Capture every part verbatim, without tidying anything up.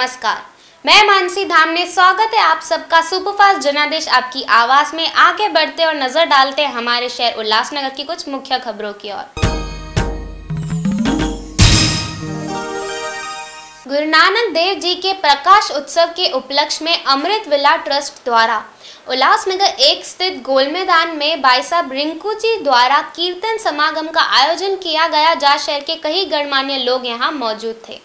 नमस्कार, मैं मानसी धामने स्वागत है आप सबका सुपरफास्ट जनादेश आपकी आवाज में। आगे बढ़ते और नजर डालते हैं हमारे शहर उल्लासनगर की कुछ मुख्य खबरों की ओर। गुरु नानक देव जी के प्रकाश उत्सव के उपलक्ष्य में अमृत विला ट्रस्ट द्वारा उल्लासनगर एक स्थित गोल मैदान में भाई साहब रिंकू जी द्वारा कीर्तन समागम का आयोजन किया गया, जहाँ शहर के कई गणमान्य लोग यहां मौजूद थे।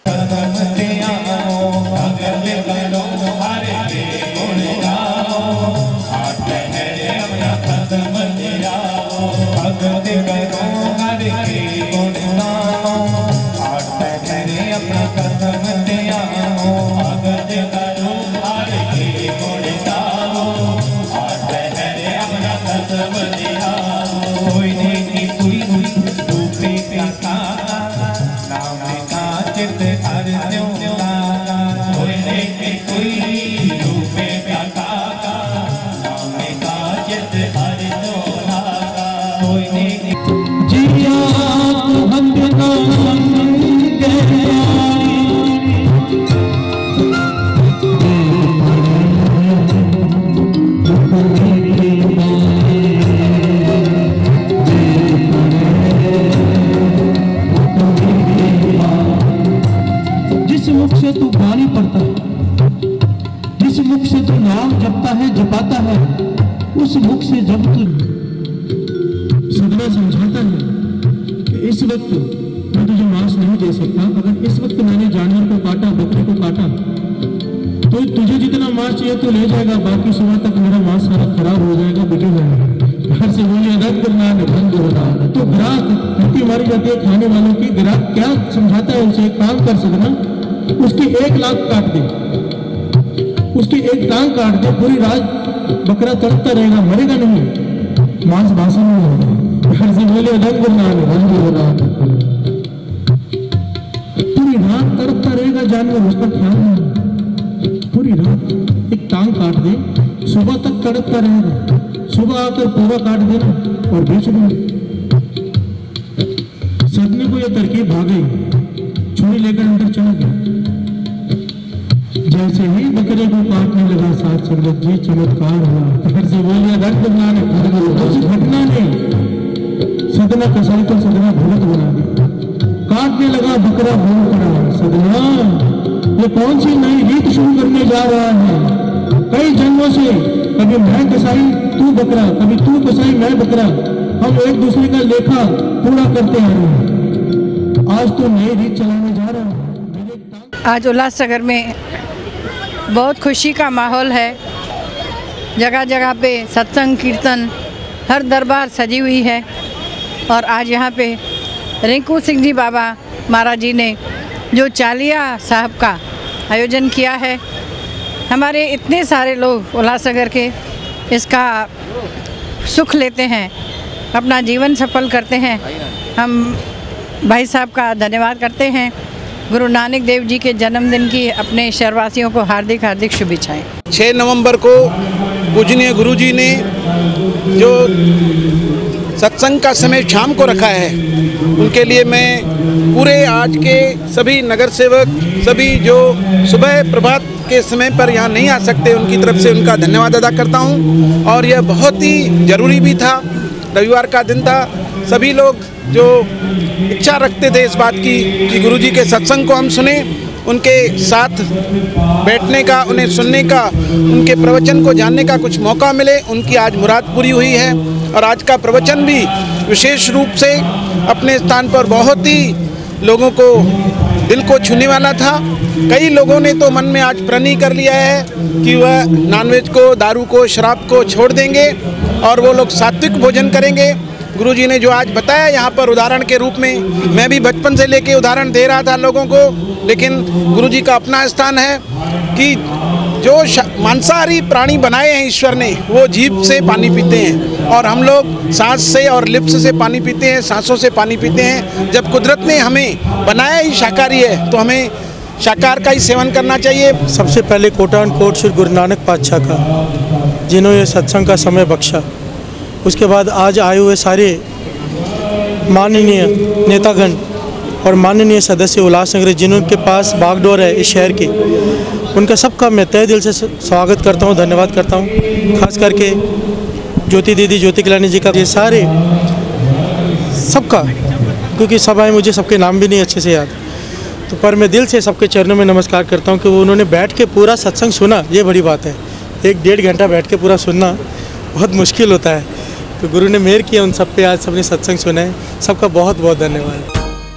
जिस मुख से तू गाली पढ़ता है, जिस मुख से तू नाम जपता है जपाता है, उस मुख से जब तू सदमा समझाता है कि इस वक्त मैं तुझे मांस नहीं दे सकता, अगर इस वक्त मैंने जानवर को काटा, बकरे को काटा, तो तुझे जितना मांस चाहिए तो ले जाएगा, बाकी सुबह तक मेरा मांस सारा खराब हो जाएगा, बिगड़ जाएगा। घर से बोलिए रद्द करना बंद हो रहा है। तो ग्राहक भूखी मारी जाती है खाने वालों की, ग्राहक क्या समझाता है उसे, एक काम कर सकना, उसकी एक लाख काट दे, उसकी एक टांग काट दे, पूरी रात बकरा तड़पता रहेगा, मरेगा नहीं, मांस भाषण नहीं होगा। घर से बोले रंग रंग हो रहा है, पूरी रात तड़पता रहेगा जानवर, उसका ख्याल नहीं, पूरी रात एक टांग काट दे, सुबह तक तड़पता रहेगा, सुबह आकर पूरा काट देना और बेच देंगे। सदने को यह तरकीब भाग गई, छुरी लेकर अंदर चला गया। जैसे ही बकरे को काटने लगा साथ संगत जी चमत्कार हुआ। घर से बोलिए घटना ने घटना ने सदना कसाई को सदना भूत बना दिया। काटने लगा बकरा भूल पड़ा, सदना ये कौन सी नई रीत शुरू करने जा रहा है? कई जन्मों से कभी मैं कसाई तू बकरा, कभी तू कसाई मैं बकरा, हम एक दूसरे का लेखा पूरा करते आ रहे हैं। आज तो नई रीत चलाने जा रहा है। आज उल्लासनगर में बहुत खुशी का माहौल है, जगह जगह पे सत्संग कीर्तन, हर दरबार सजी हुई है। और आज यहाँ पे रिंकू सिंह जी बाबा महाराज जी ने जो चालिया साहब का आयोजन किया है, हमारे इतने सारे लोग उल्लासनगर के इसका सुख लेते हैं, अपना जीवन सफल करते हैं। हम भाई साहब का धन्यवाद करते हैं। गुरु नानक देव जी के जन्मदिन की अपने शहरवासियों को हार्दिक हार्दिक शुभेच्छाएं। छह नवंबर को पूजनीय गुरु जी ने जो सत्संग का समय शाम को रखा है, उनके लिए मैं पूरे आज के सभी नगर सेवक, सभी जो सुबह प्रभात के समय पर यहाँ नहीं आ सकते, उनकी तरफ से उनका धन्यवाद अदा करता हूँ। और यह बहुत ही ज़रूरी भी था, रविवार का दिन था, सभी लोग जो इच्छा रखते थे इस बात की कि गुरु जी के सत्संग को हम सुने, उनके साथ बैठने का, उन्हें सुनने का, उनके प्रवचन को जानने का कुछ मौका मिले, उनकी आज मुराद पूरी हुई है। और आज का प्रवचन भी विशेष रूप से अपने स्थान पर बहुत ही लोगों को दिल को छूने वाला था। कई लोगों ने तो मन में आज प्रण कर लिया है कि वह नॉनवेज को, दारू को, शराब को छोड़ देंगे और वो लोग सात्विक भोजन करेंगे। गुरुजी ने जो आज बताया यहाँ पर उदाहरण के रूप में, मैं भी बचपन से लेके उदाहरण दे रहा था लोगों को, लेकिन गुरुजी का अपना स्थान है कि जो मांसाहारी प्राणी बनाए हैं ईश्वर ने, वो जीभ से पानी पीते हैं और हम लोग सांस से और लिप्स से पानी पीते हैं, सांसों से पानी पीते हैं। जब कुदरत ने हमें बनाया ही शाकाहारी है, तो हमें शाकाहार का ही सेवन करना चाहिए। सबसे पहले कोटान कोट श्री गुरु नानक पातशाह का, जिन्होंने सत्संग का समय बख्शा। उसके बाद आज आए हुए सारे माननीय नेतागण और माननीय सदस्य उल्लासनगर, जिनके पास बागडोर है इस शहर के, उनका सबका मैं तहे दिल से स्वागत करता हूँ, धन्यवाद करता हूँ। खास करके ज्योति दीदी, ज्योति किलानी जी का, ये सारे सबका, क्योंकि सब आए, मुझे सबके नाम भी नहीं अच्छे से याद, तो पर मैं दिल से सबके चरणों में नमस्कार करता हूँ कि वो उन्होंने बैठ के पूरा सत्संग सुना। ये बड़ी बात है, एक डेढ़ घंटा बैठ के पूरा सुनना बहुत मुश्किल होता है, तो गुरु ने मेहर किया उन सब पे, आज सबने सत्संग सुना है। सबका बहुत बहुत धन्यवाद।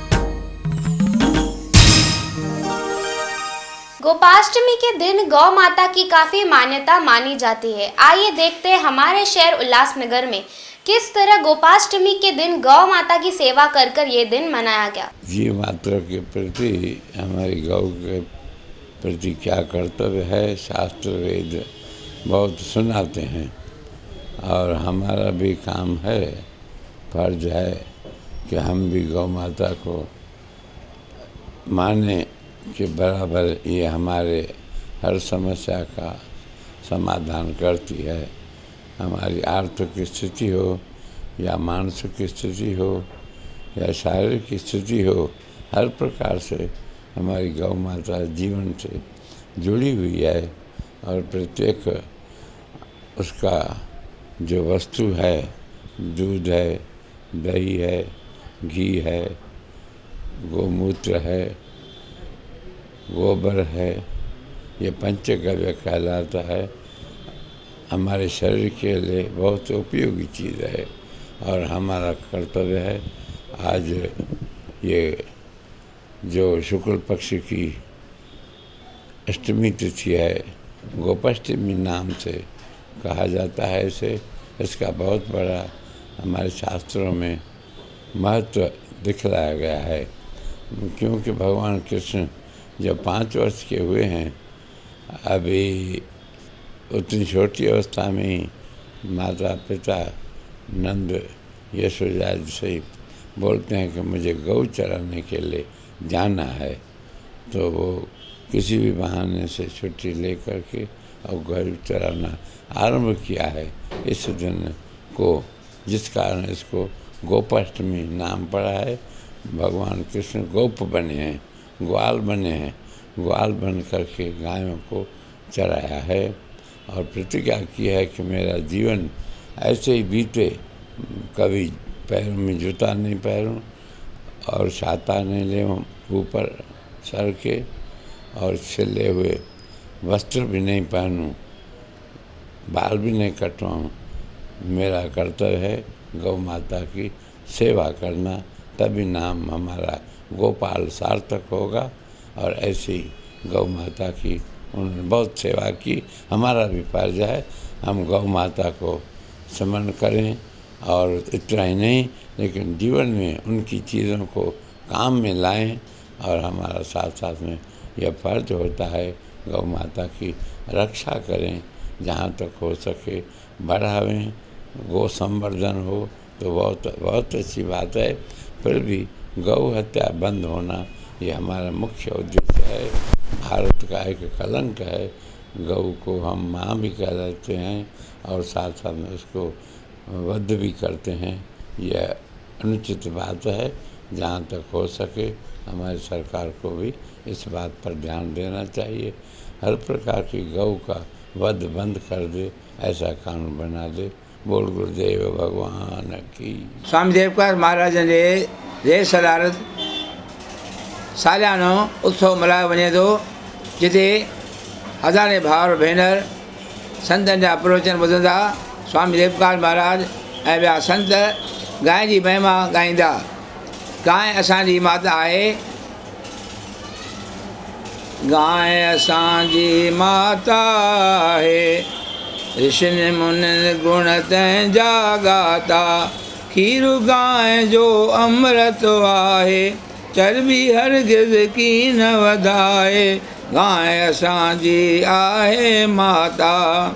गोपाष्टमी के दिन गौ माता की काफी मान्यता मानी जाती है। आइए देखते हैं हमारे शहर उल्लासनगर में किस तरह गोपाष्टमी के दिन गौ माता की सेवा कर कर ये दिन मनाया गया। जीव माता के प्रति, हमारी गौ के प्रति क्या कर्तव्य है, शास्त्र वेद बहुत सुनाते हैं, और हमारा भी काम है, फर्ज है कि हम भी गौ माता को माने कि बराबर ये हमारे हर समस्या का समाधान करती है। हमारी आर्थिक स्थिति हो या मानसिक स्थिति हो या शारीरिक स्थिति हो, हर प्रकार से हमारी गौ माता जीवन से जुड़ी हुई है, और प्रत्येक उसका जो वस्तु है, दूध है, दही है, घी है, गोमूत्र है, गोबर है, ये पंचगव्य कहलाता है, हमारे शरीर के लिए बहुत उपयोगी चीज़ है, और हमारा कर्तव्य है। आज ये जो शुक्ल पक्ष की अष्टमी तिथि है, गोपाष्टमी नाम से कहा जाता है इसे, इसका बहुत बड़ा हमारे शास्त्रों में महत्व दिखलाया गया है, क्योंकि भगवान कृष्ण जब पाँच वर्ष के हुए हैं, अभी उतनी छोटी अवस्था में ही माता पिता नंद यशोदा से बोलते हैं कि मुझे गौ चराने के लिए जाना है, तो वो किसी भी बहाने से छुट्टी ले करके और गौ चराना आरंभ किया है इस दिन को, जिस कारण इसको गोपाष्टमी नाम पड़ा है। भगवान कृष्ण गोप बने हैं, ग्वाल बने हैं, ग्वाल बन करके गायों को चराया है, और प्रतिज्ञा की है कि मेरा जीवन ऐसे ही बीते, कभी पैरों में जूता नहीं पहनूं और छाता नहीं ले ऊपर सर के, और छिले हुए वस्त्र भी नहीं पहनूं, बाल भी नहीं कटवाऊं। मेरा कर्तव्य है गौ माता की सेवा करना, तभी नाम हमारा गोपाल सार्थक होगा। और ऐसी गौ माता की उन्होंने बहुत सेवा की, हमारा भी फर्ज है हम गौ माता को स्मरण करें, और इतना ही नहीं लेकिन जीवन में उनकी चीज़ों को काम में लाएं, और हमारा साथ साथ में यह फर्ज होता है गौ माता की रक्षा करें, जहाँ तक हो सके बढ़ावें, गौ संवर्धन हो तो बहुत बहुत अच्छी बात है। फिर भी गौ हत्या बंद होना ये हमारा मुख्य उद्देश्य है। भारत का एक कलंक है, गौ को हम माँ भी कहलाते हैं और साथ साथ में उसको वध भी करते हैं। यह अनुचित बात है, जहाँ तक हो सके हमारी सरकार को भी इस बात पर ध्यान देना चाहिए, हर प्रकार की गौ का वध बंद कर दे, ऐसा कानून बना दे। बोल गुरुदेव भगवान की। स्वामी देवकार महाराज ने रे सदारत सालियानो उत्सव मल्हायो वञे थो, जिते हज़ारे भाउर भेनर संतनि जा प्रवचन ॿुधंदा, स्वामी देवकार महाराज ऐं ॿिया संत गांइ जी महिमा ॻाईंदा। गांइ असांजी माता आहे, गांइ असांजी माता आहे, ऋषिनि मुनिनि गुण तंहिंजा गाता, खीरु गांइ जो अमृत आहे, चर्बी हरगिज़ की न वधाए, गांइ असांजी आहे माता।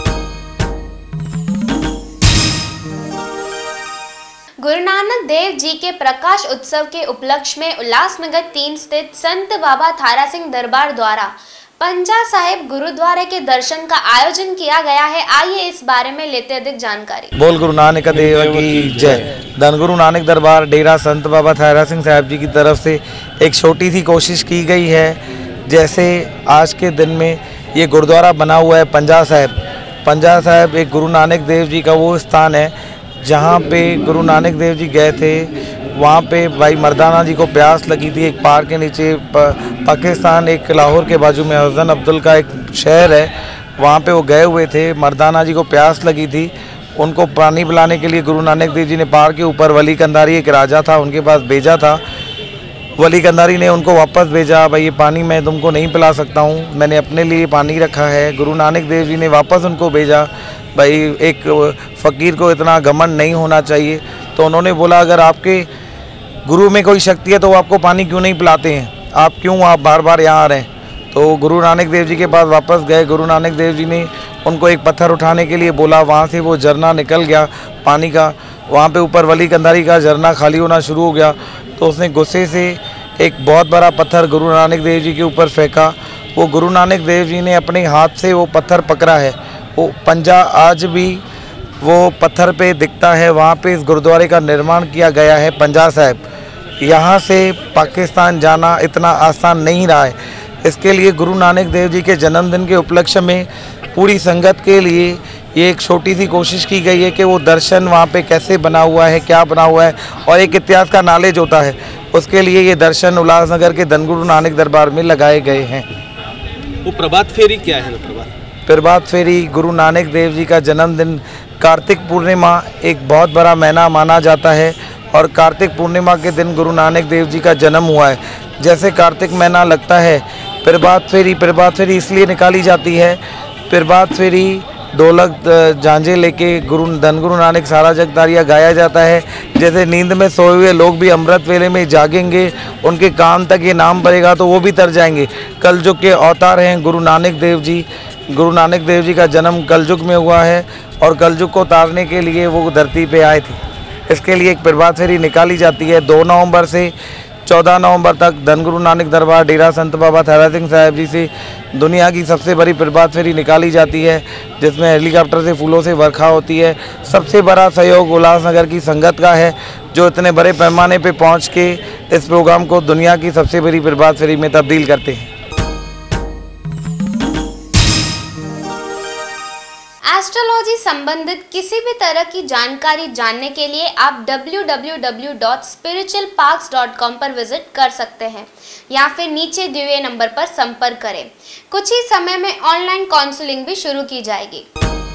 गुरु नानक देव जी के प्रकाश उत्सव के उपलक्ष्य में उल्लासनगर तीन स्थित संत बाबा थारा सिंह दरबार द्वारा पंजा साहिब गुरुद्वारे के दर्शन का आयोजन किया गया है। आइए इस बारे में लेते अधिक जानकारी। बोल गुरु नानक देव की जय। धन गुरु नानक दरबार डेरा संत बाबा थारा सिंह साहब जी की तरफ से एक छोटी सी कोशिश की गई है, जैसे आज के दिन में ये गुरुद्वारा बना हुआ है पंजा साहिब। पंजा साहिब एक गुरु नानक देव जी का वो स्थान है जहाँ पे गुरु नानक देव जी गए थे। वहाँ पे भाई मर्दाना जी को प्यास लगी थी एक पहाड़ के नीचे। पाकिस्तान एक लाहौर के बाजू में हसन अब्दुल का एक शहर है, वहाँ पे वो गए हुए थे। मर्दाना जी को प्यास लगी थी, उनको पानी पिलाने के लिए गुरु नानक देव जी ने पहाड़ के ऊपर वली कंधारी एक राजा था उनके पास भेजा था। वली कंधारी ने उनको वापस भेजा, भाई ये पानी मैं तुमको नहीं पिला सकता हूँ, मैंने अपने लिए पानी रखा है। गुरु नानक देव जी ने वापस उनको भेजा, भाई एक फ़कीर को इतना घमंड नहीं होना चाहिए। तो उन्होंने बोला अगर आपके गुरु में कोई शक्ति है तो वो आपको पानी क्यों नहीं पिलाते हैं, आप क्यों आप बार बार यहाँ आ रहे हैं। तो गुरु नानक देव जी के पास वापस गए। गुरु नानक देव जी ने उनको एक पत्थर उठाने के लिए बोला, वहाँ से वो झरना निकल गया पानी का। वहाँ पे ऊपर वली कंधारी का झरना खाली होना शुरू हो गया। तो उसने गुस्से से एक बहुत बड़ा पत्थर गुरु नानक देव जी के ऊपर फेंका। वो गुरु नानक देव जी ने अपने हाथ से वो पत्थर पकड़ा है। वो पंजा आज भी वो पत्थर पे दिखता है। वहाँ पे इस गुरुद्वारे का निर्माण किया गया है पंजा साहिब। यहाँ से पाकिस्तान जाना इतना आसान नहीं रहा है। इसके लिए गुरु नानक देव जी के जन्मदिन के उपलक्ष्य में पूरी संगत के लिए ये एक छोटी सी कोशिश की गई है कि वो दर्शन वहाँ पे कैसे बना हुआ है, क्या बना हुआ है, और एक इतिहास का नॉलेज होता है, उसके लिए ये दर्शन उल्लासनगर के धनगुरु नानक दरबार में लगाए गए हैं। वो प्रभात फेरी क्या है ना? प्रभात प्रभात फेरी गुरु नानक देव जी का जन्मदिन कार्तिक पूर्णिमा एक बहुत बड़ा महीना माना जाता है, और कार्तिक पूर्णिमा के दिन गुरु नानक देव जी का जन्म हुआ है। जैसे कार्तिक महीना लगता है, प्रभात फेरी प्रभात फेरी इसलिए निकाली जाती है। प्रभात फेरी ढोलक झांझे लेके गुरु धनगुरु नानक सारा जग तारिया गाया जाता है। जैसे नींद में सोए हुए लोग भी अमृत वेले में जागेंगे, उनके कान तक ये नाम पड़ेगा तो वो भी तर जाएंगे। कलयुग के अवतार हैं गुरु नानक देव जी। गुरु नानक देव जी का जन्म कलयुग में हुआ है, और कलयुग को तारने के लिए वो धरती पे आए थे। इसके लिए एक प्रभात फेरी निकाली जाती है। दो नवंबर से चौदह नवंबर तक धनगुरु नानक दरबार डेरा संत बाबा थैरा सिंह साहिब जी से दुनिया की सबसे बड़ी प्रभात फेरी निकाली जाती है, जिसमें हेलीकॉप्टर से फूलों से वर्षा होती है। सबसे बड़ा सहयोग उल्लासनगर की संगत का है, जो इतने बड़े पैमाने पे पहुंच के इस प्रोग्राम को दुनिया की सबसे बड़ी प्रभात फेरी में तब्दील करते हैं। एस्ट्रोलॉजी संबंधित किसी भी तरह की जानकारी जानने के लिए आप W W W dot spiritual parks dot com पर विजिट कर सकते हैं, या फिर नीचे दिए हुए नंबर पर संपर्क करें। कुछ ही समय में ऑनलाइन काउंसलिंग भी शुरू की जाएगी।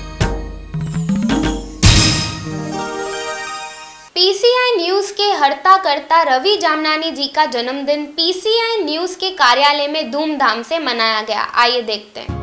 पीसीआई न्यूज के हर्ता-कर्ता रवि जामनानी जी का जन्मदिन पीसीआई न्यूज के कार्यालय में धूमधाम से मनाया गया। आइए देखते हैं।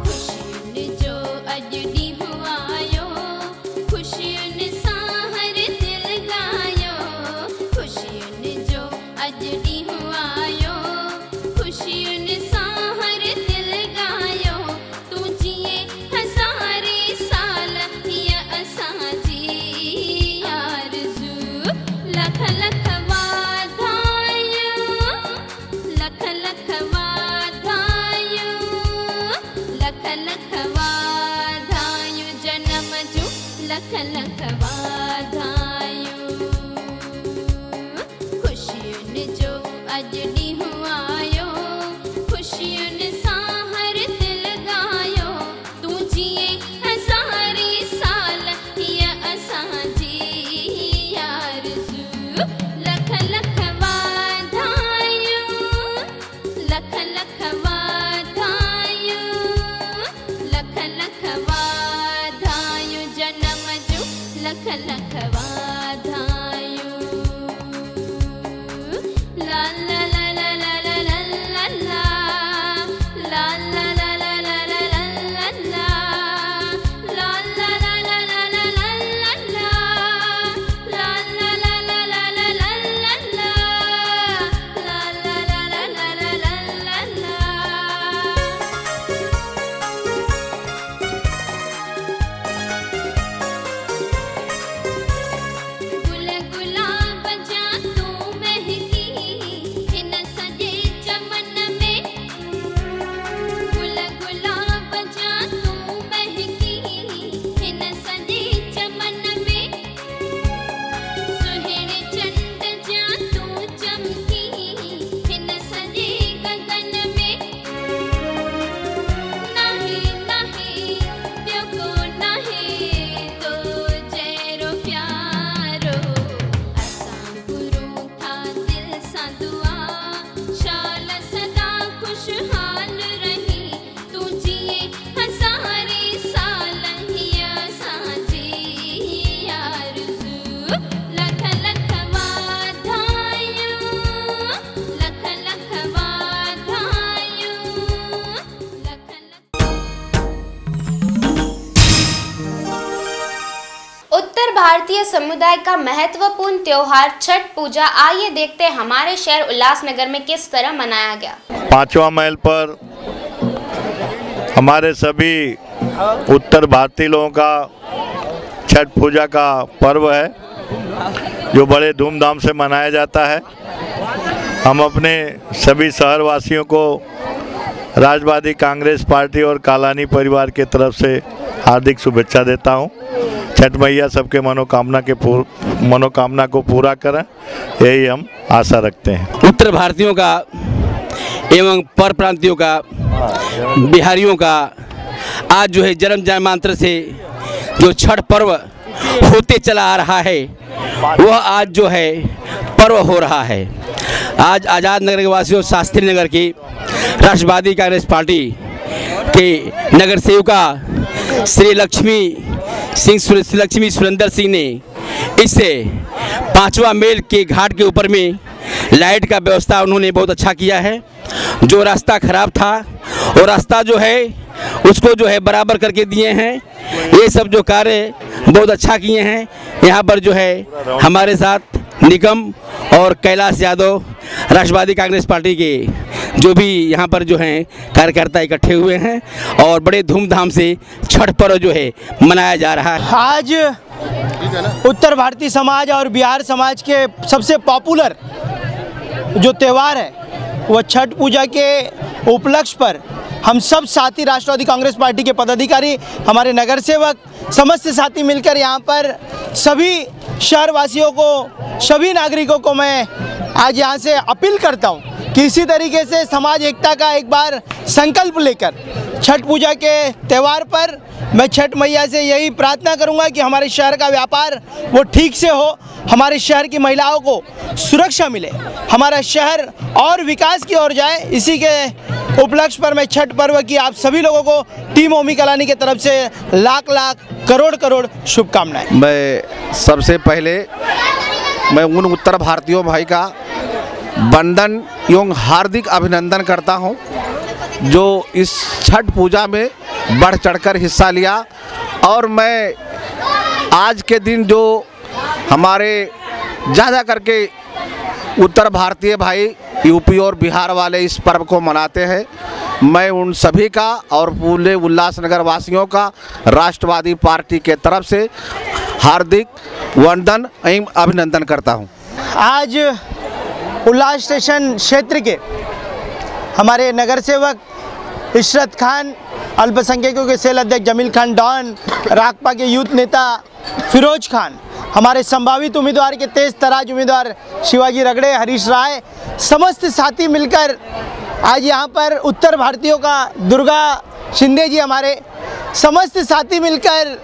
उत्तर भारतीय समुदाय का महत्वपूर्ण त्योहार छठ पूजा, आइए देखते हैं हमारे शहर उल्लासनगर में किस तरह मनाया गया। पांचवा माइल पर हमारे सभी उत्तर भारतीय लोगों का छठ पूजा का पर्व है जो बड़े धूमधाम से मनाया जाता है। हम अपने सभी शहरवासियों को राष्ट्रवादी कांग्रेस पार्टी और कालानी परिवार के तरफ से हार्दिक शुभेच्छा देता हूं। छठ मैया सबके मनोकामना के मनोकामना को पूरा करें, यही हम आशा रखते हैं। उत्तर भारतीयों का एवं पर प्रांतियों का, बिहारियों का आज जो है जन्म जन्मांतर से जो छठ पर्व होते चला आ रहा है, वह आज जो है पर्व हो रहा है। आज आज़ाद नगर के वासियों, शास्त्री नगर की राष्ट्रवादी कांग्रेस पार्टी के नगर सेविका श्री लक्ष्मी सिंह लक्ष्मी सुरेंद्र सिंह ने इससे पांचवा मेल के घाट के ऊपर में लाइट का व्यवस्था उन्होंने बहुत अच्छा किया है। जो रास्ता खराब था वो रास्ता जो है उसको जो है बराबर करके दिए हैं। ये सब जो कार्य बहुत अच्छा किए हैं। यहाँ पर जो है हमारे साथ निगम और कैलाश यादव राष्ट्रवादी कांग्रेस पार्टी के जो भी यहाँ पर जो हैं कार्यकर्ता इकट्ठे हुए हैं और बड़े धूमधाम से छठ पर्व जो है मनाया जा रहा है। आज उत्तर भारतीय समाज और बिहार समाज के सबसे पॉपुलर जो त्यौहार है वह छठ पूजा के उपलक्ष्य पर हम सब साथी राष्ट्रवादी कांग्रेस पार्टी के पदाधिकारी, हमारे नगर सेवक, समस्त साथी मिलकर यहाँ पर सभी शहरवासियों को, सभी नागरिकों को मैं आज यहाँ से अपील करता हूँ कि इसी तरीके से समाज एकता का एक बार संकल्प लेकर छठ पूजा के त्यौहार पर मैं छठ मैया से यही प्रार्थना करूंगा कि हमारे शहर का व्यापार वो ठीक से हो, हमारे शहर की महिलाओं को सुरक्षा मिले, हमारा शहर और विकास की ओर जाए। इसी के उपलक्ष्य पर मैं छठ पर्व की आप सभी लोगों को टीम ओमी कलानी की तरफ से लाख लाख करोड़ करोड़ शुभकामनाएं। मैं सबसे पहले मैं उन उत्तर भारतीयों भाई का वंदन एवं हार्दिक अभिनंदन करता हूं जो इस छठ पूजा में बढ़ चढ़कर हिस्सा लिया। और मैं आज के दिन जो हमारे ज़्यादा करके उत्तर भारतीय भाई यूपी और बिहार वाले इस पर्व को मनाते हैं, मैं उन सभी का और पूरे उल्लासनगर वासियों का राष्ट्रवादी पार्टी के तरफ से हार्दिक वंदन एवं अभिनंदन करता हूं। आज उल्लास स्टेशन क्षेत्र के हमारे नगर सेवक इशरत खान, अल्पसंख्यकों के सेल अध्यक्ष जमील खान डॉन, राकपा के यूथ नेता फिरोज खान, हमारे संभावित उम्मीदवार के तेज तराज उम्मीदवार शिवाजी रगड़े, हरीश राय, समस्त साथी मिलकर आज यहाँ पर उत्तर भारतीयों का दुर्गा शिंदे जी, हमारे समस्त साथी मिलकर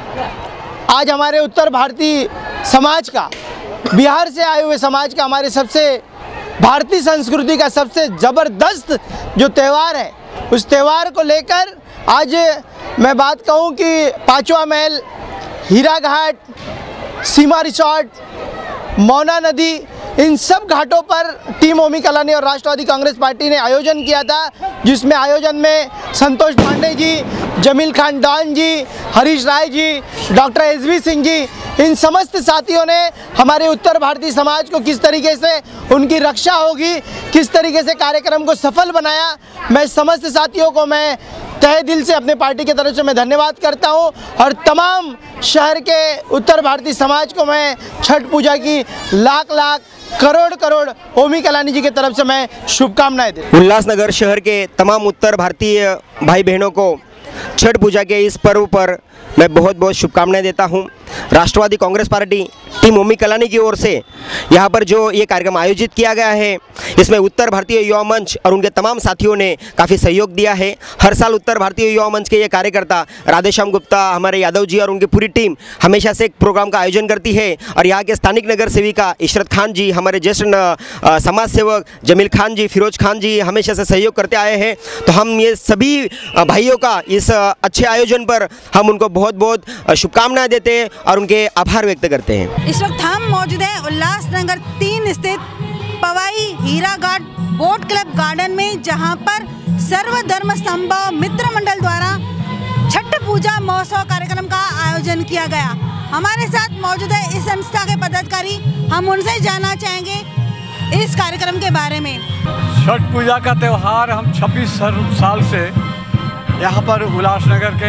आज हमारे उत्तर भारतीय समाज का, बिहार से आए हुए समाज का, हमारे सबसे भारतीय संस्कृति का सबसे ज़बरदस्त जो त्यौहार है उस त्यौहार को लेकर आज मैं बात कहूं कि पांचवा महल, हीरा घाट, सीमा रिसोर्ट, मोना नदी, इन सब घाटों पर टीम ओमी कलानी और राष्ट्रवादी कांग्रेस पार्टी ने आयोजन किया था, जिसमें आयोजन में Santosh Pandey ji, Jamil Khan Don ji, Harish Rai ji, doctor S V Singh ji, इन समस्त साथियों ने हमारे उत्तर भारतीय समाज को किस तरीके से उनकी रक्षा होगी, किस तरीके से कार्यक्रम को सफल बनाया। मैं समस्त साथियों को मैं तहे दिल से अपने पार्टी की तरफ से मैं धन्यवाद करता हूं और तमाम शहर के उत्तर भारतीय समाज को मैं छठ पूजा की लाख लाख करोड़ करोड़ ओमी कलानी जी की तरफ से मैं शुभकामनाएं देता हूं। उल्लासनगर शहर के तमाम उत्तर भारतीय भाई बहनों को छठ पूजा के इस पर्व पर मैं बहुत बहुत शुभकामनाएं देता हूं। Rashtrawadi Congress party team Omi Kalani की ओर से यहाँ पर जो ये कार्यक्रम आयोजित किया गया है, इसमें उत्तर भारतीय युवा मंच और उनके तमाम साथियों ने काफ़ी सहयोग दिया है। हर साल उत्तर भारतीय युवा मंच के ये कार्यकर्ता राधेश्याम गुप्ता, हमारे यादव जी और उनकी पूरी टीम हमेशा से एक प्रोग्राम का आयोजन करती है और यहाँ के स्थानिक नगर सेविका इशरत खान जी, हमारे ज्येष्ठ समाज सेवक जमील खान जी, फिरोज खान जी हमेशा से सहयोग करते आए हैं। तो हम ये सभी भाइयों का इस अच्छे आयोजन पर हम उनको बहुत बहुत शुभकामनाएं देते हैं और उनके आभार व्यक्त करते हैं। इस वक्त हम मौजूद हैं उल्लासनगर तीन स्थित Powai Hira Ghat boat club garden में, जहां पर सर्वधर्म संभव मित्र मंडल द्वारा छठ पूजा महोत्सव कार्यक्रम का आयोजन किया गया। हमारे साथ मौजूद है इस संस्था के पदाधिकारी, हम उनसे जानना चाहेंगे इस कार्यक्रम के बारे में। छठ पूजा का त्यौहार हम छब्बीस साल से यहाँ पर उल्लासनगर के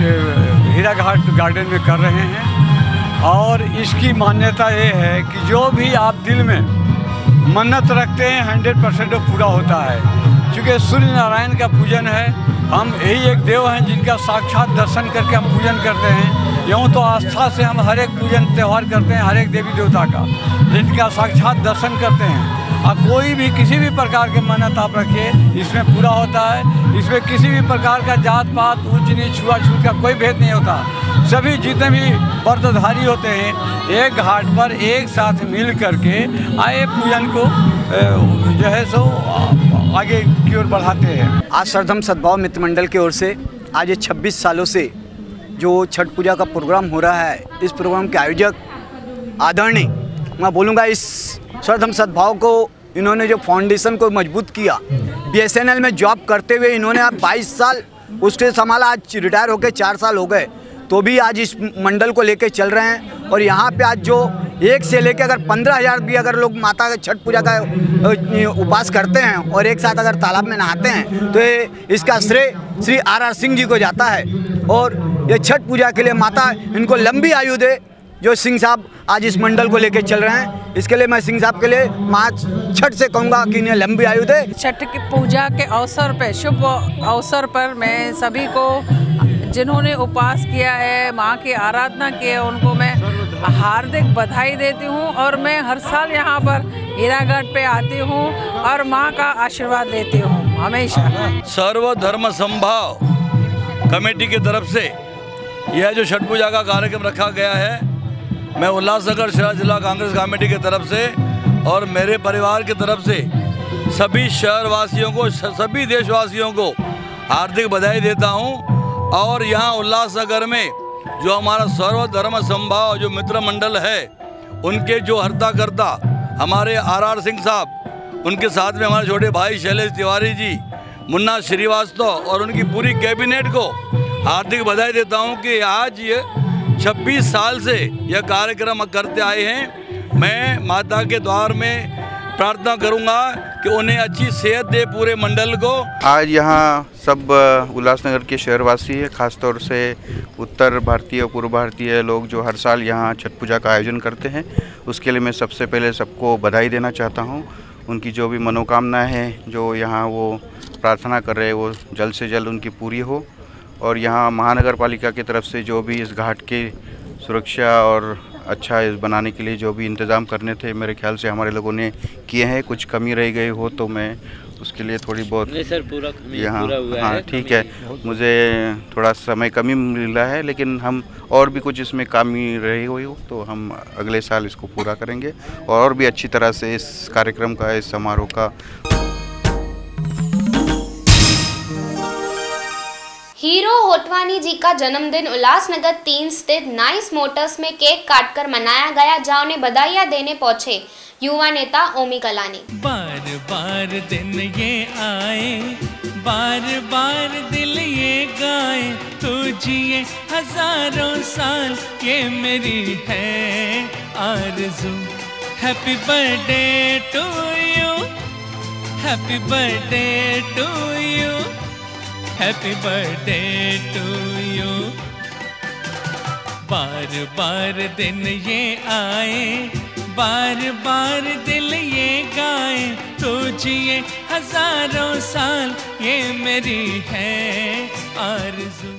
हीरा घाट गार्डन में कर रहे हैं और इसकी मान्यता ये है कि जो भी आप दिल में मन्नत रखते हैं हंड्रेड परसेंट वो पूरा होता है। क्योंकि सूर्य नारायण का पूजन है, हम यही एक देव हैं जिनका साक्षात दर्शन करके हम पूजन करते हैं। यूँ तो आस्था से हम हर एक पूजन त्यौहार करते हैं हर एक देवी देवता का, जिनका साक्षात दर्शन करते हैं। और कोई भी किसी भी प्रकार के मन्नत आप रखिए इसमें पूरा होता है। इसमें किसी भी प्रकार का जात पात ऊंच नीच छुआछूत का कोई भेद नहीं होता। सभी जितने भी व्रतधारी होते हैं एक घाट पर एक साथ मिल करके आए पूजन को जो है सो आगे की ओर बढ़ाते हैं। आज सरधम सद्भाव मित्र मंडल की ओर से आज ये छब्बीस सालों से जो छठ पूजा का प्रोग्राम हो रहा है, इस प्रोग्राम के आयोजक आदरणीय, मैं बोलूँगा इस सरधम सद्भाव को इन्होंने जो फाउंडेशन को मजबूत किया, बीएसएनएल में जॉब करते हुए इन्होंने अब बाईस साल उससे संभाला, आज रिटायर होकर चार साल हो गए तो भी आज इस मंडल को लेके चल रहे हैं। और यहाँ पे आज जो एक से लेके अगर पंद्रह हज़ार भी अगर लोग माता के छठ पूजा का उपवास करते हैं और एक साथ अगर तालाब में नहाते हैं तो ये इसका श्रेय श्री आर आर सिंह जी को जाता है। और ये छठ पूजा के लिए माता इनको लंबी आयु दे, जो सिंह साहब आज इस मंडल को लेके चल रहे हैं। इसके लिए मैं सिंह साहब के लिए माँ छठ से कहूँगा कि इन्हें लंबी आयु दे। छठ की पूजा के अवसर पर, शुभ अवसर पर मैं सभी को जिन्होंने उपवास किया है, माँ की आराधना की है, उनको मैं हार्दिक बधाई देती हूँ। और मैं हर साल यहाँ पर हीराघाट पे आती हूँ और माँ का आशीर्वाद लेती हूँ हमेशा। सर्वधर्म संभाव कमेटी की तरफ से यह जो छठ पूजा का कार्यक्रम रखा गया है, मैं उल्लासनगर शहर जिला कांग्रेस कमेटी की तरफ से और मेरे परिवार की तरफ से सभी शहरवासियों को, सभी देशवासियों को हार्दिक बधाई देता हूं। और यहां उल्लासनगर में जो हमारा सर्वधर्म संभाव जो मित्र मंडल है, उनके जो हर्ता करता हमारे आर आर सिंह साहब, उनके साथ में हमारे छोटे भाई शैलेश तिवारी जी, मुन्ना श्रीवास्तव और उनकी पूरी कैबिनेट को हार्दिक बधाई देता हूं कि आज ये छब्बीस साल से यह कार्यक्रम करते आए हैं। मैं माता के द्वार में प्रार्थना करूंगा कि उन्हें अच्छी सेहत दे पूरे मंडल को। आज यहाँ सब उल्लासनगर के शहरवासी है, खासतौर से उत्तर भारतीय और पूर्व भारतीय लोग जो हर साल यहाँ छठ पूजा का आयोजन करते हैं, उसके लिए मैं सबसे पहले सबको बधाई देना चाहता हूँ। उनकी जो भी मनोकामनाएं हैं, जो यहाँ वो प्रार्थना कर रहे हैं, वो जल्द से जल्द उनकी पूरी हो। और यहाँ महानगर पालिका की तरफ से जो भी इस घाट की सुरक्षा और अच्छा इस बनाने के लिए जो भी इंतज़ाम करने थे, मेरे ख्याल से हमारे लोगों ने किए हैं। कुछ कमी रह गई हो तो मैं उसके लिए थोड़ी बहुत नहीं सर, पूरा यहाँ पूरा हुआ हाँ है, ठीक है, मुझे थोड़ा समय कमी मिला है, लेकिन हम और भी कुछ इसमें कमी रही हुई हो तो हम अगले साल इसको पूरा करेंगे और भी अच्छी तरह से इस कार्यक्रम का, इस समारोह का। हीरो होटवानी जी का जन्मदिन उल्लासनगर तीन स्थित नाइस मोटर्स में केक काटकर मनाया गया, जहां उन्हें बधाइयां देने पहुंचे युवा नेता ओमी कलानी। बार बार दिन ये आए, बार बार दिल ये गाए, तू जिए हजारों साल ये मेरी है आरज़ू। Happy birthday to you, happy birthday to you, happy birthday to you. बार बार दिन ये आए, बार बार दिल ये गाए, तो जिए हजारों साल ये मेरी है आरज़ू।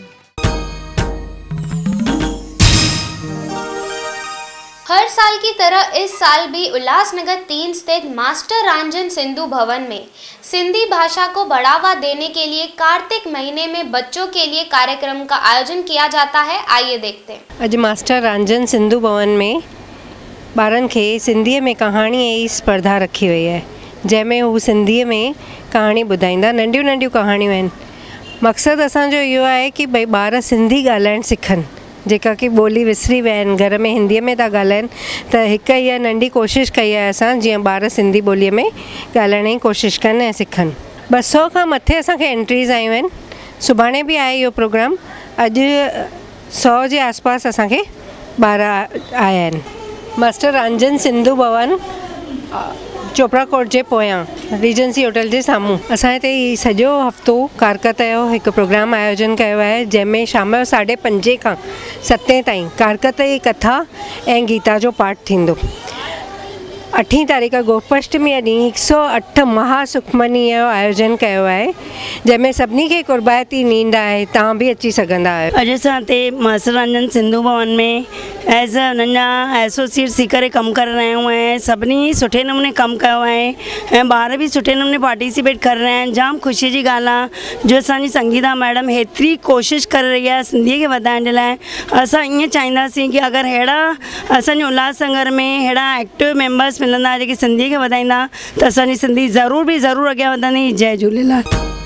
हर साल की तरह इस साल भी उल्लासनगर तीन स्थित मास्टर रंजन सिंधु भवन में सिंधी भाषा को बढ़ावा देने के लिए कार्तिक महीने में बच्चों के लिए कार्यक्रम का आयोजन किया जाता है। आइए देखते हैं। अज मास्टर रंजन सिंधु भवन में ॿारनि खे सिंधीअ में कहाणी जी स्पर्धा रखी वई आहे, जंहिंमें हू सिंधीअ में कहाणी ॿुधाईंदा। नंढियूं नंढियूं कहाणियूं आहिनि। मक़सदु असांजो इहो आहे कि भई ॿार सिंधी ॻाल्हाइणु सिखनि, जेका कि ॿोली विसरी विया आहिनि, घर में हिंदीअ में था ॻाल्हाइनि। त हिकु इहा नंढी कोशिशि कई आहे असां, जीअं ॿार सिंधी ॿोलीअ में ॻाल्हाइण जी कोशिशि कनि ऐं सिखनि। ॿ सौ खां मथे असांखे एंट्रीज़ आयूं आहिनि। सुभाणे बि आहे इहो प्रोग्राम। अॼु सौ जे आसपास असांखे ॿार आया आहिनि। मास्टर रंजन सिंधु भवन चोपड़ा कोट जे पोयां रीजेंसी होटल जे साम्हूं असां हिते सॼो हफ़्तो कारकत जो हिकु प्रोग्राम आयोजन कयो आहे, जंहिंमें शाम जो साढे पंजे खां सतें ताईं कारकत जी कथा ऐं गीता जो पाठ थींदो। अठी तारीख़ गोपाष्टमी ॾींहुं हिकु सौ अठ महासुखमनी जो आयोजन कयो आहे, जंहिंमें सभिनी खे कुर्बायती नींद आहे, तव्हां बि अची सघंदा आहियो। अॼु असां हिते मास्टर रंजन सिंधु भवन में एज़ अ हुननि जा एसोसिएट थी करे कमु करे रहिया आहियूं ऐं सभिनी सुठे नमूने कमु कयो आहे ऐं ॿार बि सुठे नमूने पार्टिसिपेट करे रहिया आहिनि। जाम ख़ुशीअ जी ॻाल्हि आहे जो असांजी संगीता मैडम हेतिरी कोशिशि करे रही आहे सिंधीअ खे वधाइण जे लाइ। असां ईअं चाहींदासीं कि अगरि अहिड़ा असांजे उल्हासनगर में अहिड़ा एक्टिव मेंबर्स मिलंदा जेके सिंधी खे वधाईंदा त असांजी सिंधी ज़रूर भी ज़रूर अॻियां वधंदी। जय झूलेलाल।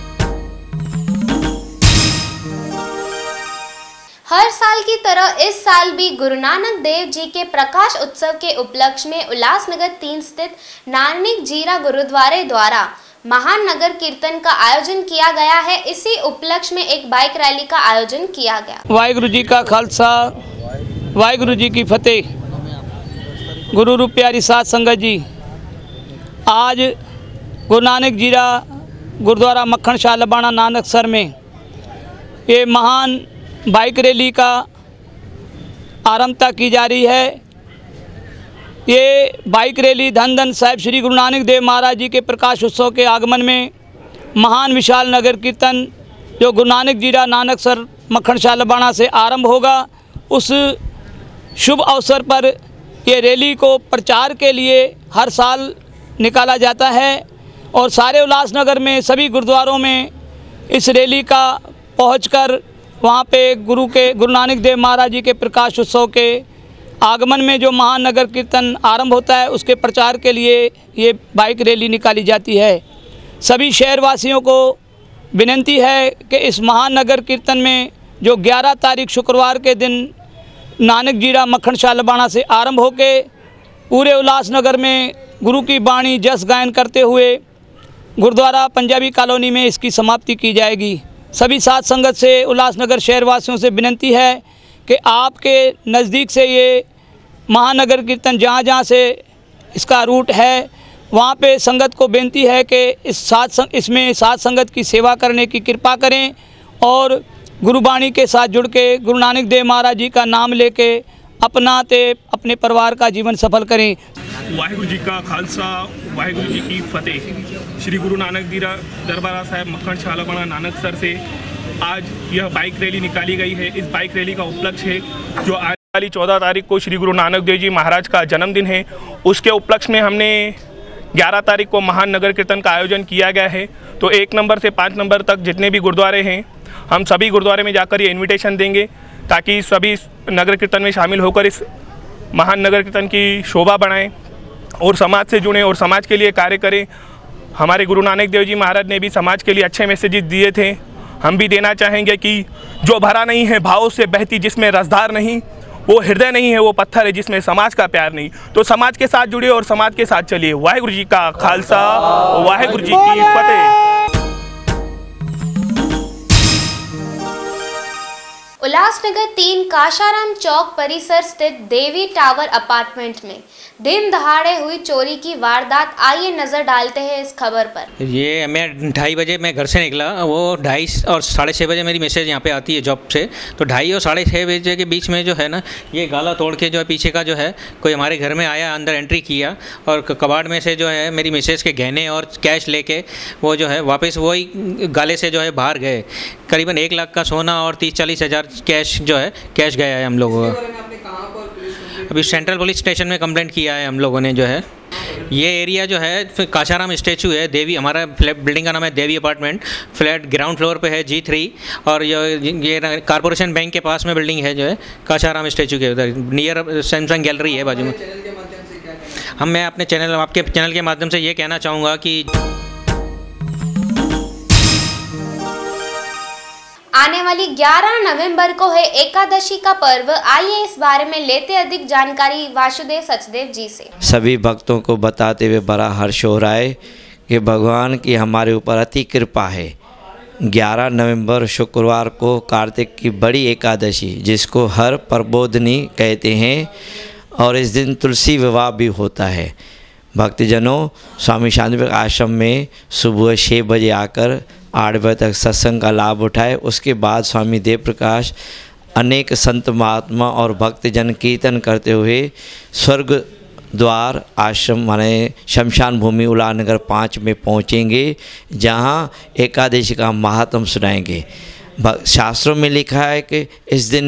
हर साल की तरह इस साल भी गुरु नानक देव जी के प्रकाश उत्सव के उपलक्ष्य में उल्लासनगर तीन स्थित नानक जीरा गुरुद्वारे द्वारा महान नगर कीर्तन का आयोजन किया गया है। इसी उपलक्ष्य में एक बाइक रैली का आयोजन किया गया। वाहिगुरु जी का खालसा, वाहिगुरु जी की फतेह। गुरु रूप प्यारी साध संगत जी, आज गुरु नानक जीरा गुरुद्वारा मक्खन शाह लबाना नानकसर में ये महान बाइक रैली का आरंभता की जा रही है। ये बाइक रैली धन धन साहिब श्री गुरु नानक देव महाराज जी के प्रकाश उत्सव के आगमन में महान विशाल नगर कीर्तन जो गुरु नानक जीरा नानकसर मक्खन शाह लबाना से आरंभ होगा, उस शुभ अवसर पर ये रैली को प्रचार के लिए हर साल निकाला जाता है और सारे उल्लासनगर में सभी गुरुद्वारों में इस रैली का पहुंचकर वहाँ पे गुरु के गुरु नानक देव महाराज जी के प्रकाश उत्सव के आगमन में जो महान नगर कीर्तन आरंभ होता है उसके प्रचार के लिए ये बाइक रैली निकाली जाती है। सभी शहरवासियों को विनती है कि इस महान नगर कीर्तन में जो ग्यारह तारीख शुक्रवार के दिन नानक जीरा मक्खन शाह लबाना से आरंभ होके पूरे उल्लासनगर में गुरु की बाणी जस गायन करते हुए गुरुद्वारा पंजाबी कॉलोनी में इसकी समाप्ति की जाएगी। सभी साध संगत से उल्लासनगर शहरवासियों से विनती है कि आपके नज़दीक से ये महानगर कीर्तन जहाँ जहाँ से इसका रूट है वहाँ पे संगत को बेनती है कि इस साध संग इसमें साध संगत की सेवा करने की कृपा करें और गुरुबाणी के साथ जुड़ के गुरु नानक देव महाराज जी का नाम लेके अपना ते अपने परिवार का जीवन सफल करें। वाहिगुरु जी का खालसा, वाहिगुरु जी की फतेह। श्री गुरु नानक जीरा दरबारा साहिब मक्खन शाह लबाना नानकसर से आज यह बाइक रैली निकाली गई है। इस बाइक रैली का उपलक्ष्य है जो आने वाली चौदह तारीख को श्री गुरु नानक देव जी महाराज का जन्मदिन है, उसके उपलक्ष्य में हमने ग्यारह तारीख को महान नगर कीर्तन का आयोजन किया गया है। तो एक नंबर से पाँच नंबर तक जितने भी गुरुद्वारे हैं हम सभी गुरुद्वारे में जाकर ये इन्विटेशन देंगे ताकि सभी नगर कीर्तन में शामिल होकर इस महान नगर कीर्तन की शोभा बढ़ाएं और समाज से जुड़ें और समाज के लिए कार्य करें। हमारे गुरु नानक देव जी महाराज ने भी समाज के लिए अच्छे मैसेजेस दिए थे, हम भी देना चाहेंगे कि जो भरा नहीं है भावों से बहती जिसमें रसधार नहीं, वो हृदय नहीं है वो पत्थर है जिसमें समाज का प्यार नहीं। तो समाज के साथ जुड़िए और समाज के साथ चलिए। वाहिगुरु जी का खालसा, वाहिगुरु जी की फतेह। उल्लासनगर तीन काशाराम चौक परिसर स्थित देवी टावर अपार्टमेंट में दिन दहाड़े हुई चोरी की वारदात। आइए नजर डालते हैं इस खबर पर। ये मैं ढाई बजे मैं घर से निकला, वो ढाई और साढ़े छः बजे मेरी मैसेज यहाँ पे आती है जॉब से, तो ढाई और साढ़े छः बजे के बीच में जो है ना ये गाला तोड़ के जो है पीछे का जो है कोई हमारे घर में आया, अंदर एंट्री किया और कबाड़ में से जो है मेरी मैसेज के गहने और कैश लेके वो जो है वापस वही गाले से जो है बाहर गए। करीबन एक लाख का सोना और तीस चालीस हज़ार कैश जो है कैश गया है हम लोगों का। अभी सेंट्रल पुलिस स्टेशन में कंप्लेंट किया है हम लोगों ने जो है। ये एरिया जो है काशाराम स्टैचू है, देवी हमारा फ्लैट बिल्डिंग का नाम है Devi apartment, flat ground floor पे है जी थ्री और ये कारपोरेशन बैंक के पास में बिल्डिंग है जो है काशाराम स्टैचू के उधर नियर सैमसंग गैलरी है बाजू में। हम मैं अपने चैनल आपके चैनल के माध्यम से ये कहना चाहूँगा कि आने वाली ग्यारह नवंबर को है एकादशी का पर्व। आइए इस बारे में लेते अधिक जानकारी वासुदेव सचदेव जी से। सभी भक्तों को बताते हुए बड़ा हर्ष हो रहा है कि भगवान की हमारे ऊपर अति कृपा है। ग्यारह नवंबर शुक्रवार को कार्तिक की बड़ी एकादशी, जिसको हर प्रबोधनी कहते हैं, और इस दिन तुलसी विवाह भी होता है। भक्तजनों, स्वामी शांति प्रकाश आश्रम में सुबह छः बजे आकर आठ बजे तक सत्संग का लाभ उठाए। उसके बाद स्वामी देव प्रकाश अनेक संत महात्मा और भक्तजन कीर्तन करते हुए स्वर्ग द्वार आश्रम माने शमशान भूमि उल्लासनगर पाँच में पहुँचेंगे, जहाँ एकादशी का महात्म सुनाएंगे। शास्त्रों में लिखा है कि इस दिन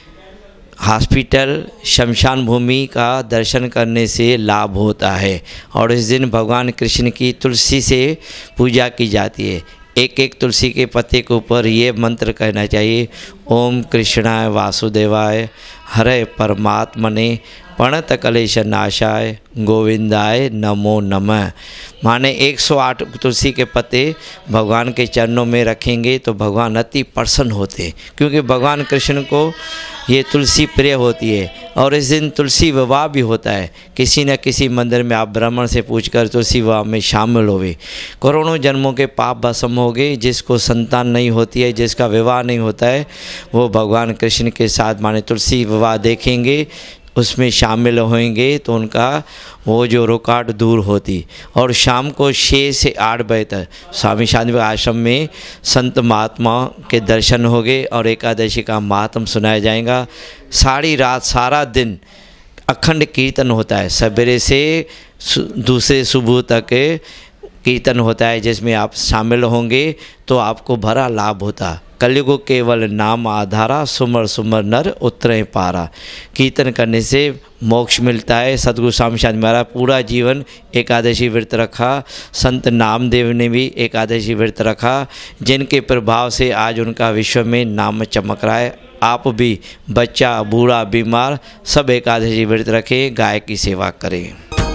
हॉस्पिटल शमशान भूमि का दर्शन करने से लाभ होता है, और इस दिन भगवान कृष्ण की तुलसी से पूजा की जाती है। एक एक तुलसी के पत्ते के ऊपर ये मंत्र कहना चाहिए, ओम कृष्णाय वासुदेवाय हरे परमात्मने प्रणत कलेश नाशाय गोविंदाय नमो नमः। माने एक सौ आठ तुलसी के पत्ते भगवान के चरणों में रखेंगे तो भगवान अति प्रसन्न होते, क्योंकि भगवान कृष्ण को ये तुलसी प्रिय होती है। और इस दिन तुलसी विवाह भी होता है। किसी न किसी मंदिर में आप ब्राह्मण से पूछकर तुलसी विवाह में शामिल होवे। करोड़ों जन्मों के पाप भस्म हो गए। जिसको संतान नहीं होती है, जिसका विवाह नहीं होता है, वो भगवान कृष्ण के साथ माने तुलसी विवाह देखेंगे, उसमें शामिल होंगे तो उनका वो जो रुकावट दूर होती। और शाम को छः से आठ बजे तक स्वामी शांति प्रकाश आश्रम में संत महात्मा के दर्शन होंगे और एकादशी का महात्म सुनाया जाएगा। सारी रात सारा दिन अखंड कीर्तन होता है। सवेरे से दूसरे सुबह तक कीर्तन होता है, जिसमें आप शामिल होंगे तो आपको भरा लाभ होता। कलयुग केवल नाम आधारा, सुमर सुमर नर उतरे पारा। कीर्तन करने से मोक्ष मिलता है। सतगुरु स्वामी शांति महाराज पूरा जीवन एकादशी व्रत रखा। संत नामदेव ने भी एकादशी व्रत रखा, जिनके प्रभाव से आज उनका विश्व में नाम चमक रहा है। आप भी, बच्चा बूढ़ा बीमार, सब एकादशी व्रत रखें, गाय की सेवा करें।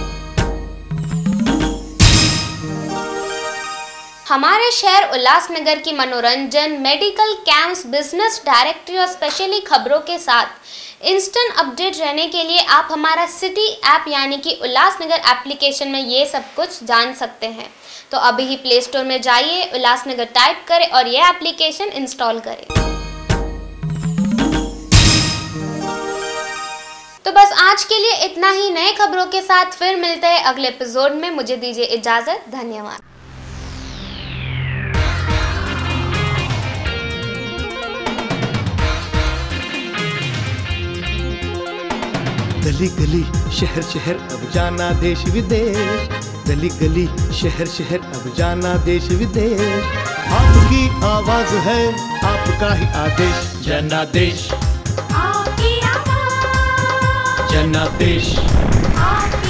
हमारे शहर उल्लासनगर की मनोरंजन, मेडिकल कैंप्स, बिजनेस डायरेक्टरी और स्पेशली खबरों के साथ इंस्टेंट अपडेट रहने के लिए आप हमारा सिटी ऐप यानी कि उल्लासनगर एप्लीकेशन में ये सब कुछ जान सकते हैं। तो अभी ही प्ले स्टोर में जाइए, उल्लासनगर टाइप करें और ये एप्लीकेशन इंस्टॉल करें। तो बस आज के लिए इतना ही। नए खबरों के साथ फिर मिलते हैं अगले एपिसोड में। मुझे दीजिए इजाजत। धन्यवाद। गली गली शहर शहर अब जाना देश विदेश, गली गली शहर शहर अब जाना देश विदेश। आपकी आवाज है, आपका ही आदेश, जनादेश, आपकी आवाज, जनादेश।